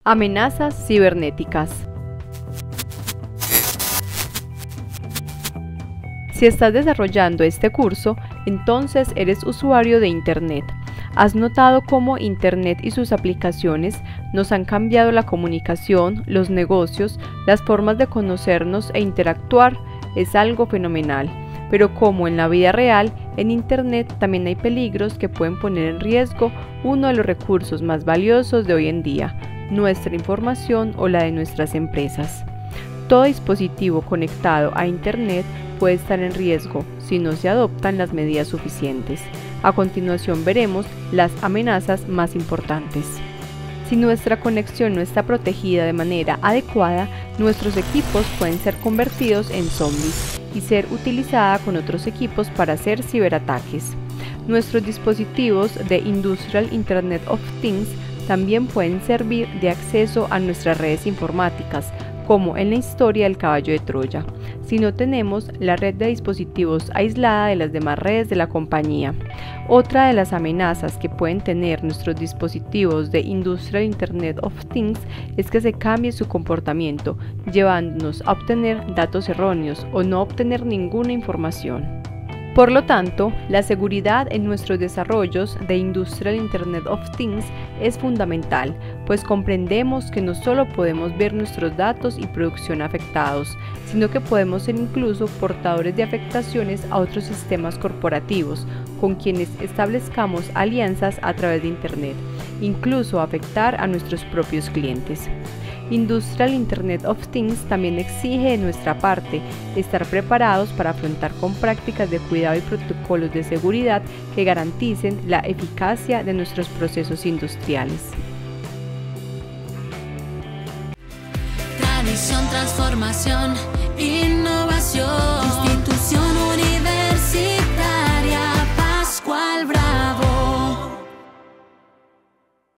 Amenazas cibernéticas. Si estás desarrollando este curso, entonces eres usuario de Internet. ¿Has notado cómo Internet y sus aplicaciones nos han cambiado la comunicación, los negocios, las formas de conocernos e interactuar? Es algo fenomenal. Pero como en la vida real, en Internet también hay peligros que pueden poner en riesgo uno de los recursos más valiosos de hoy en día, nuestra información o la de nuestras empresas. Todo dispositivo conectado a Internet puede estar en riesgo si no se adoptan las medidas suficientes. A continuación veremos las amenazas más importantes. Si nuestra conexión no está protegida de manera adecuada, nuestros equipos pueden ser convertidos en zombies y ser utilizada con otros equipos para hacer ciberataques. Nuestros dispositivos de Industrial Internet of Things también pueden servir de acceso a nuestras redes informáticas, como en la historia del caballo de Troya, si no tenemos la red de dispositivos aislada de las demás redes de la compañía. Otra de las amenazas que pueden tener nuestros dispositivos de Industrial Internet of Things es que se cambie su comportamiento, llevándonos a obtener datos erróneos o no obtener ninguna información. Por lo tanto, la seguridad en nuestros desarrollos de Industrial Internet of Things es fundamental, pues comprendemos que no solo podemos ver nuestros datos y producción afectados, sino que podemos ser incluso portadores de afectaciones a otros sistemas corporativos con quienes establezcamos alianzas a través de Internet, incluso afectar a nuestros propios clientes. Industrial Internet of Things también exige de nuestra parte estar preparados para afrontar con prácticas de cuidado y protocolos de seguridad que garanticen la eficacia de nuestros procesos industriales. Tradición, transformación, innovación, institución